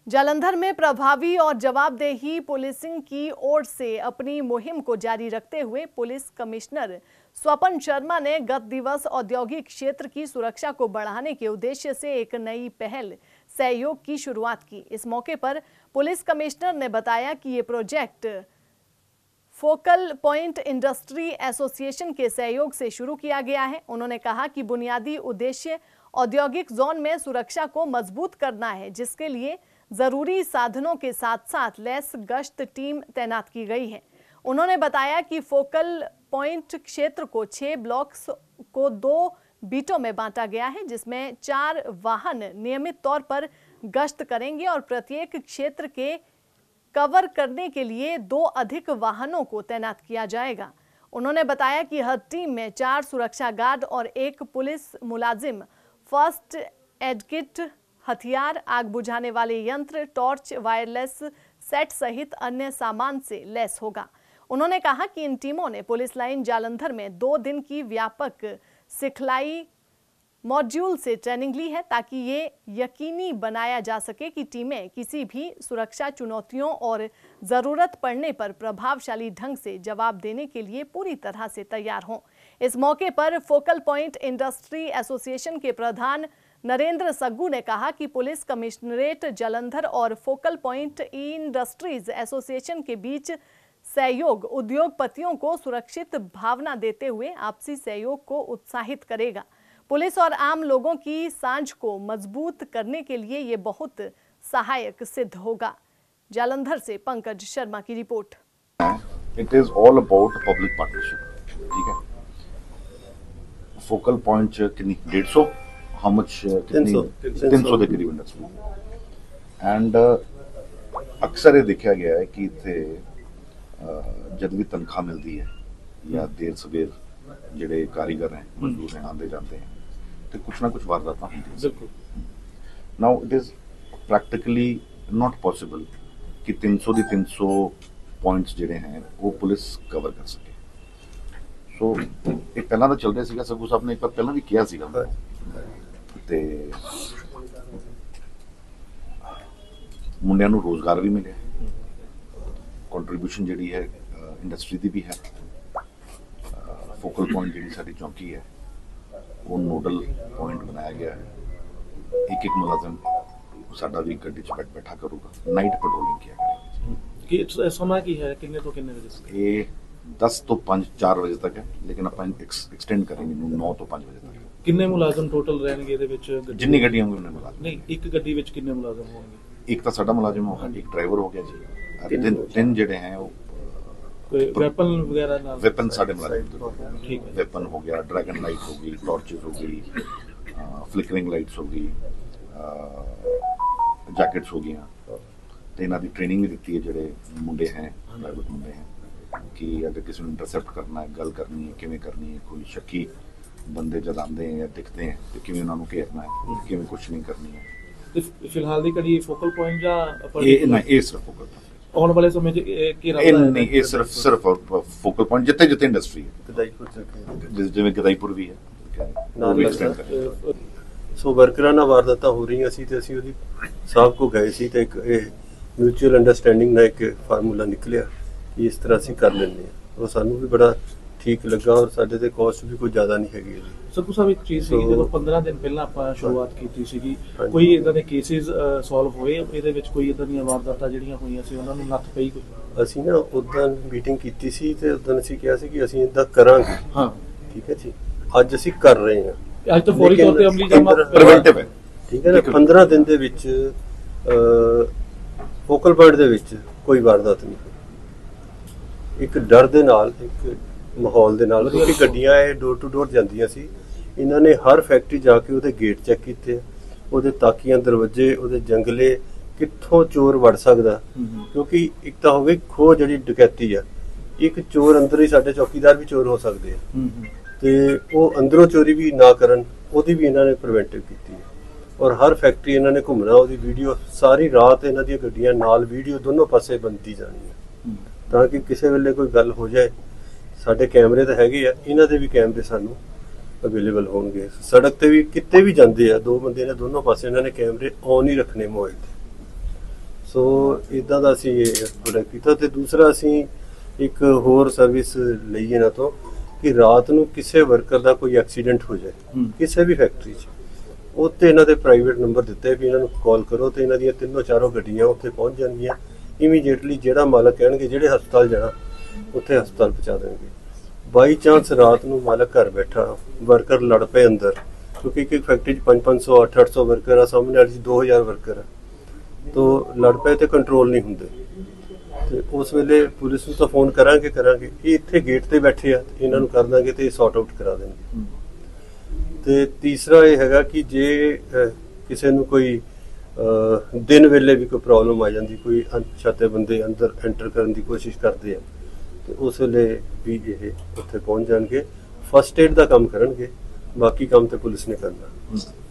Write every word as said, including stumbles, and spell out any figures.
जालंधर में प्रभावी और जवाबदेही पुलिसिंग की ओर से अपनी मुहिम को जारी रखते हुए पुलिस कमिश्नर स्वपन शर्मा ने गत दिवस औद्योगिक क्षेत्र की सुरक्षा को बढ़ाने के उद्देश्य से एक नई पहल सहयोग की शुरुआत की। इस मौके पर पुलिस कमिश्नर ने बताया कि ये project focal point industry association के सहयोग से शुरू किया गया है। उन्होंने कहा कि बुनियादी उद्देश्य औद्योगिक जोन में सुरक्षा को मजबूत करना है, जिसके लिए जरूरी साधनों के साथ साथ लैस गश्त टीम तैनात की गई है। उन्होंने बताया कि फोकल पॉइंट क्षेत्र को छह ब्लॉक्स को दो बीटों में बांटा गया है, जिसमें चार वाहन नियमित तौर पर गश्त करेंगे और प्रत्येक क्षेत्र के कवर करने के लिए दो अधिक वाहनों को तैनात किया जाएगा। उन्होंने बताया कि हर टीम में चार सुरक्षा गार्ड और एक पुलिस मुलाजिम फर्स्ट एड किट, हथियार, आग बुझाने वाले यंत्र, टॉर्च, वायरलेस सेट सहित अन्य सामान से लैस होगा। उन्होंने कहा कि इन टीमों ने पुलिस लाइन जालंधर में दो दिन की व्यापक सिखलाई मॉड्यूल से ट्रेनिंग ली है, ताकि ये यकीनी बनाया जा सके कि टीमें किसी भी सुरक्षा चुनौतियों और ज़रूरत पड़ने पर प्रभावशाली ढंग से जवाब देने के लिए पूरी तरह से तैयार हों। इस मौके पर फोकल पॉइंट इंडस्ट्री एसोसिएशन के प्रधान नरेंद्र सग्गू ने कहा कि पुलिस कमिश्नरेट जालंधर और फोकल पॉइंट इंडस्ट्रीज एसोसिएशन के बीच सहयोग उद्योगपतियों को सुरक्षित भावना देते हुए आपसी सहयोग को उत्साहित करेगा। पुलिस और आम लोगों की सांझ को मजबूत करने के लिए ये बहुत सहायक सिद्ध होगा। जालंधर से पंकज शर्मा की report. It is all about public partnership. ठीक है, फोकल पॉइंट कितनी डेढ़ सौ हाउ मच कितनी तीन सौ के करीब इंडस्ट्री एंड अक्सर ये देखा गया है कि इतने जब भी तनख्वाह मिलती है या देर सवेर ਜਿਹੜੇ ਕਾਰੀਗਰ हैं मजदूर हैं आते जाते हैं तो कुछ ना कुछ वारदात होती है। Now it is practically not possible कि तीन सौ दी तीन सौ पॉइंट्स ਜਿਹੜੇ हैं वो पुलिस कवर कर सके। सो एक पहला तो चल रहा ਸੀਗਾ, ਸੱਗੂ ਸਾਹਿਬ ਨੇ ਇੱਕ ਵਾਰ ਪਹਿਲਾਂ ਵੀ ਕਿਹਾ ਸੀਗਾ ਤੇ ਮੁੰਡਿਆਂ ਨੂੰ ਰੋਜ਼ਗਾਰ ਵੀ ਮਿਲਿਆ, ਕੰਟਰੀਬਿਊਸ਼ਨ ਜਿਹੜੀ ਹੈ ਇੰਡਸਟਰੀ ਦੀ ਵੀ ਹੈ। फोकल पॉइंट जी साड़ी चौकी है वो नोडल पॉइंट बनाया गया है। एक एक मुलाजिम साडा भी गड्डी च बैठा करूगा, नाइट पेट्रोलिंग किया करेगा। समय की है कितने तो कितने बजे? ये दस तो पाँच चार बजे तक है, लेकिन अपन एक्सटेंड करेंगे नौ तो पाँच बजे तक। कितने मुलाजिम टोटल रहेंगे ਇਹਦੇ ਵਿੱਚ? जिन्नी गड्डियां होंगी उन्हें मुलाजिम नहीं, एक गड्डी ਵਿੱਚ कितने मुलाजिम होंगे? एक तो साडा मुलाजिम होगा, एक ड्राइवर हो गया जी, तीन तीन जेडे हैं वो वेपन वगैरह ना वेपन साढ़े मुलाजिम। ठीक है, वेपन हो गया, ड्रैगन लाइट हो गई, टॉर्चेस हो गई, फ्लिकरिंग लाइट्स हो गई, जैकेट्स हो गई। तो इन्हों की ट्रेनिंग भी दी है जोड़े मुंडे हैं प्राइवेट मुंडे हैं कि अगर किसी को इंटरसेप्ट करना है, गल करनी है, किमें करनी है, कोई शक्की बंदे जब आते हैं या दिखते हैं तो किमें उन्होंने घेरना है, किमें कुछ नहीं करनी है। फिलहाल की कड़ी फोकल पॉइंट या ये सिर्फ फोकल पॉइंट आने वाले समय नहीं, ये सिर्फ सिर्फ फोकल पॉइंट जितने जितने इंडस्ट्री है, जिवें गदाईपुर भी है। सो वर्करां नाल वारदातां हो रही सी ते असीं ओहदी साहब को गए सी ते एक म्यूचुअल अंडरस्टैंडिंग नाल एक फार्मूला निकलिया कि इस तरह असीं कर लैंदे आ। वो सानूं भी बड़ा ठीक लगा और साडे ते कॉस्ट भी कोई ज़्यादा नहीं हैगी। सग्गू ਸਾਹਿਬ ਇੱਕ ਚੀਜ਼ ਸੀ ਜਦੋਂ पंद्रह दिन ਪਹਿਲਾਂ ਆਪਾਂ ਸ਼ੁਰੂਆਤ ਕੀਤੀ ਸੀਗੀ, ਕੋਈ ਇਦਾਂ ਦੇ ਕੇਸਿਸ ਸੋਲਵ ਹੋਏ ਇਹਦੇ ਵਿੱਚ? ਕੋਈ ਇਦਾਂ ਦੀਆਂ ਵਾਰਦਾਤਾਂ ਜਿਹੜੀਆਂ ਹੋਈਆਂ ਸੀ ਉਹਨਾਂ ਨੂੰ ਨੱਥ ਪਈ ਕੋਈ? ਅਸੀਂ ਨਾ ਉਦੋਂ ਮੀਟਿੰਗ ਕੀਤੀ ਸੀ ਤੇ ਉਦੋਂ ਅਸੀਂ ਕਿਹਾ ਸੀ ਕਿ ਅਸੀਂ ਇਦਾਂ ਕਰਾਂਗੇ। ਹਾਂ, ਠੀਕ ਹੈ ਜੀ, ਅੱਜ ਅਸੀਂ ਕਰ ਰਹੇ ਹਾਂ। ਅੱਜ ਤਾਂ ਫੌਰੀ ਤੌਰ ਤੇ ਅਮਲੀ ਜਾਮਾ ਪ੍ਰੀਵੈਂਟਿਵ ਹੈ। ਠੀਕ ਹੈ ਨਾ, पंद्रह ਦਿਨ ਦੇ ਵਿੱਚ ਫੋਕਲ ਪੁਆਇੰਟ ਦੇ ਵਿੱਚ ਕੋਈ ਵਾਰਦਾਤ ਨਹੀਂ ਹੋਈ। ਇੱਕ ਡਰ ਦੇ ਨਾਲ, ਇੱਕ ਮਾਹੌਲ ਦੇ ਨਾਲ, ਕਿਉਂਕਿ ਗੱਡੀਆਂ ਇਹ ਡੋਰ ਟੂ ਡੋਰ ਜਾਂਦੀਆਂ ਸੀ। ਇਹਨਾਂ ਨੇ ਹਰ ਫੈਕਟਰੀ ਜਾ ਕੇ ਉਹਦੇ ਗੇਟ ਚੈੱਕ ਕੀਤੇ, ਉਹਦੇ ਤਾਕੀਆਂ, ਦਰਵਾਜ਼ੇ, ਉਹਦੇ ਜੰਗਲੇ, ਕਿੱਥੋਂ ਚੋਰ ਵੜ ਸਕਦਾ। ਕਿਉਂਕਿ ਇੱਕ ਤਾਂ ਹੋਵੇ ਖੋਹ ਜਿਹੜੀ ਡਕੈਤੀ ਆ, ਇੱਕ ਚੋਰ ਅੰਦਰ ਹੀ, ਸਾਡੇ ਚੌਕੀਦਾਰ ਵੀ ਚੋਰ ਹੋ ਸਕਦੇ ਆ, ਤੇ ਉਹ ਅੰਦਰੋਂ ਚੋਰੀ ਵੀ ਨਾ ਕਰਨ, ਉਹਦੀ ਵੀ ਇਹਨਾਂ ਨੇ ਪ੍ਰੀਵੈਂਟਿਵ ਕੀਤੀ ਹੈ। ਔਰ ਹਰ ਫੈਕਟਰੀ ਇਹਨਾਂ ਨੇ ਘੁੰਮਣਾ, ਉਹਦੀ ਵੀਡੀਓ ਸਾਰੀ ਰਾਤ ਇਹਨਾਂ ਦੀਆਂ ਗੱਡੀਆਂ ਨਾਲ ਵੀਡੀਓ ਦੋਨੋਂ ਪਾਸੇ ਬਣਦੀ ਜਾਣੀ ਹੈ, ਤਾਂ ਕਿ ਕਿਸੇ ਵੇਲੇ ਕੋਈ ਗੱਲ ਹੋ ਜਾਏ। ਸਾਡੇ ਕੈਮਰੇ ਤਾਂ ਹੈਗੇ ਆ, ਇਹਨਾਂ ਦੇ ਵੀ ਕੈਮਰੇ ਸਾਨੂੰ ਅਵੇਲੇਬਲ ਹੋਣਗੇ। ਸੜਕ ਤੇ ਵੀ ਕਿਤੇ ਵੀ ਜਾਂਦੇ ਆ, ਦੋ ਬੰਦੇ ਨੇ ਦੋਨੋਂ ਪਾਸੇ ਇਹਨਾਂ ਨੇ ਕੈਮਰੇ ਔਨ ਹੀ ਰੱਖਣੇ ਮੋਬਾਈਲ ਤੇ। ਸੋ ਇਦਾਂ ਦਾ ਅਸੀਂ ਇਹ ਪ੍ਰੋਡਕਟ ਕੀਤਾ। ਤੇ ਦੂਸਰਾ ਅਸੀਂ ਇੱਕ ਹੋਰ ਸਰਵਿਸ ਲਈ ਇਹਨਾਂ ਤੋਂ ਕਿ ਰਾਤ ਨੂੰ ਕਿਸੇ ਵਰਕਰ ਦਾ ਕੋਈ ਐਕਸੀਡੈਂਟ ਹੋ ਜਾਏ ਕਿਸੇ ਵੀ ਫੈਕਟਰੀ 'ਚ, ਉੱਥੇ ਇਹਨਾਂ ਦੇ ਪ੍ਰਾਈਵੇਟ ਨੰਬਰ ਦਿੱਤੇ ਵੀ ਇਹਨਾਂ ਨੂੰ ਕਾਲ ਕਰੋ ਤੇ ਇਹਨਾਂ ਦੀਆਂ ਤਿੰਨੋਂ ਚਾਰੋਂ ਗੱਡੀਆਂ ਉੱਥੇ ਪਹੁੰਚ ਜਾਣਗੀਆਂ ਇਮੀਡੀਏਟਲੀ। ਜਿਹੜਾ ਮਾਲਕ ਕਹਿਣਗੇ ਜਿਹੜੇ ਹਸਪਤਾਲ ਜਾਣਾ ਉੱਥੇ ਹਸਪਤਾਲ ਪਹੁੰਚਾ ਦੇਣਗੇ। ਬਾਈ ਚਾਂਸ ਰਾਤ ਨੂੰ ਮਾਲਕ ਘਰ ਬੈਠਾ ਵਰਕਰ ਲੜ ਪਏ ਅੰਦਰ, ਕਿਉਂਕਿ ਇੱਕ ਇੱਕ ਫੈਕਟਰੀ 'ਚ ਪੰਜ ਪੰਜ ਸੌ ਅੱਠ ਅੱਠ ਸੌ ਵਰਕਰ ਆ, ਸਾਹਮਣੇ ਵਾਲੀ 'ਚ ਦੋ ਹਜ਼ਾਰ ਵਰਕਰ ਆ, ਤੋ ਲੜ ਪਏ ਤੇ ਕੰਟਰੋਲ ਨਹੀਂ ਹੁੰਦੇ। ਤੇ ਉਸ ਵੇਲੇ ਪੁਲਿਸ ਨੂੰ ਤਾਂ ਫੋਨ ਕਰਾਂਗੇ ਕਰਾਂਗੇ ਇਹ ਇੱਥੇ ਗੇਟ ਤੇ ਬੈਠੇ ਆ, ਇਹਨਾਂ ਨੂੰ ਕਰ ਦਾਂਗੇ ਤੇ ਸੌਟ ਆਊਟ ਕਰਾ ਦੇਣਗੇ। ਤੇ ਤੀਸਰਾ ਇਹ ਹੈਗਾ ਕਿ ਜੇ ਕਿਸੇ ਨੂੰ ਕੋਈ ਦਿਨ ਵੇਲੇ ਵੀ ਕੋਈ ਪ੍ਰੋਬਲਮ ਆ ਜਾਂਦੀ, ਕੋਈ ਅਣਪਛਾਤੇ ਬੰਦੇ ਅੰਦਰ ਐਂਟਰ ਕਰਨ ਦੀ ਕੋਸ਼ਿਸ਼ ਕਰਦੇ ਆ, ਤੇ ਉਸ ਵੇਲੇ ਵੀ ਇਹ ਉੱਥੇ ਪਹੁੰਚ ਜਾਣਗੇ, ਫਸਟ ਏਡ ਦਾ ਕੰਮ ਕਰਨਗੇ, ਬਾਕੀ ਕੰਮ ਤੇ ਪੁਲਿਸ ਨੇ ਕਰਨਾ।